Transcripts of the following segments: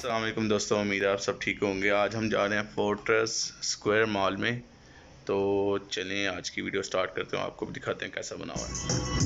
अस्सलाम वालेकुम दोस्तों, उम्मीद है आप सब ठीक होंगे। आज हम जा रहे हैं फोर्ट्रेस स्क्वायर मॉल में। तो चलें आज की वीडियो स्टार्ट करते हैं, आपको भी दिखाते हैं कैसा बना हुआ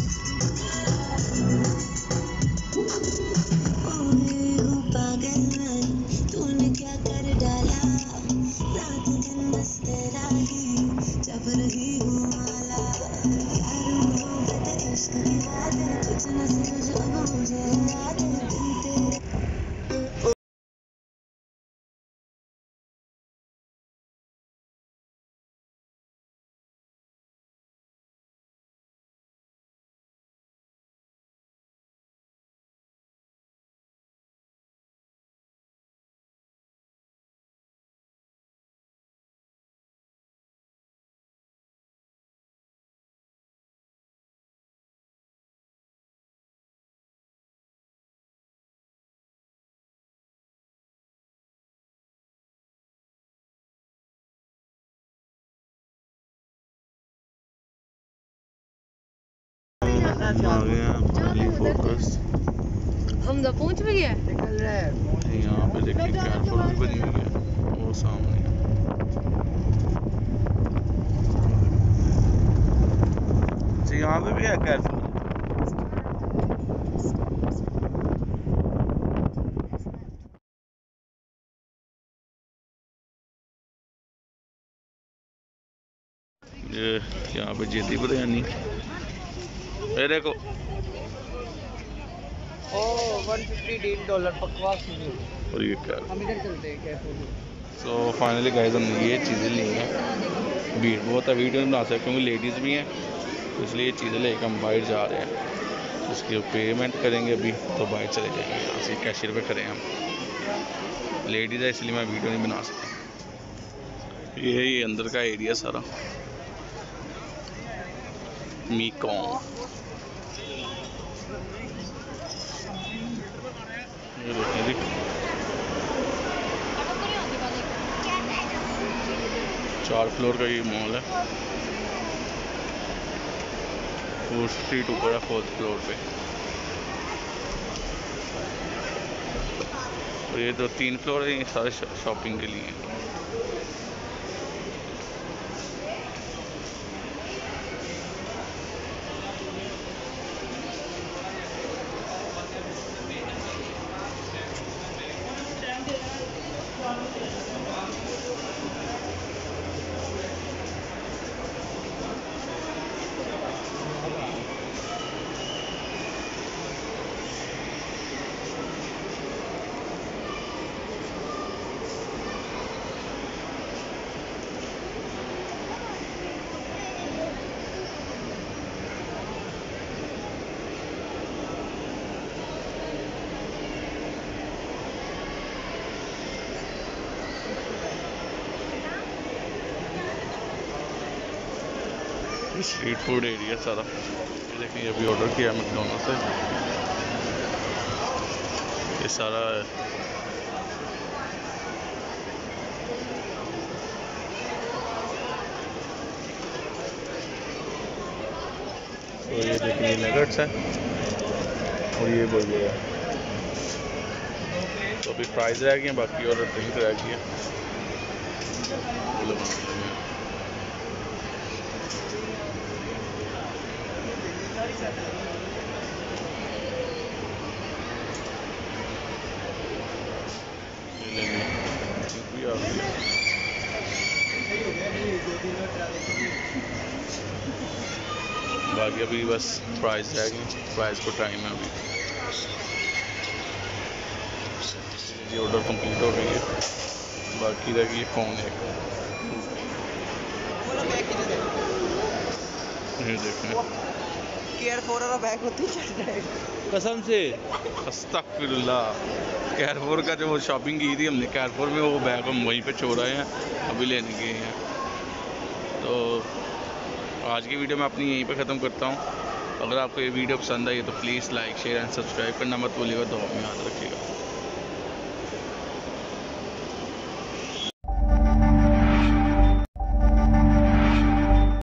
हम तो पहुंच भी गए। यहाँ पे देखिए कैरफुल भी बनी हुई है वो सामने। अच्छा यहाँ पे भी है कैरफुल। ये यहाँ पे जेती बिरयानी ये देखो $150 बकवास। और ये क्या। हम इधर चलते हैं कैफे। सो फाइनली गाइस हमने ये चीज़ें ली हैं। भीड़ बहुत है, वीडियो नहीं बना सकते क्योंकि लेडीज़ भी हैं, तो इसलिए ये चीज़ें लेकर हम बाहर जा रहे हैं। तो उसकी पेमेंट करेंगे अभी तो बाहर चले जाएंगे। यहाँ से कैशियर पे करें हम, लेडीज़ है इसलिए मैं वीडियो नहीं बना सकता। ये अंदर का एरिया सारा मीकोंग। ये देखिए जी 4 फ्लोर का ये मॉल है। वो स्ट्रीट ऊपर है 4th फ्लोर पे, और ये 3 फ्लोर है, ये सारे शॉपिंग के लिए। स्ट्रीट फूड एरिया सारा। ये देखिए अभी ऑर्डर किया मैकडोनल्ड से, ये सारा तो ये देखिए नगेट्स है और ये बर्गर है। तो अभी प्राइस रह गए, बाकी और ड्रिंक रह गई है। बाकी अभी बस प्राइस रह गई, प्राइस को टाइम है अभी। ये ऑर्डर कंप्लीट हो गई है, बाकी रह गई फ़ोन एक। ये देखें केयर फोर वाला बैग होती है कसम से। अस्तगफिरुल्लाह, कैरफोर का जो वो शॉपिंग की थी हमने कैरफोर में, वो बैग हम वहीं पे छोड़ आए हैं, अभी लेने गए हैं। तो आज की वीडियो मैं अपनी यहीं पे ख़त्म करता हूँ। अगर आपको ये वीडियो पसंद आई तो please like share and subscribe करना मत भूलिएगा। दुआ में याद रखिएगा।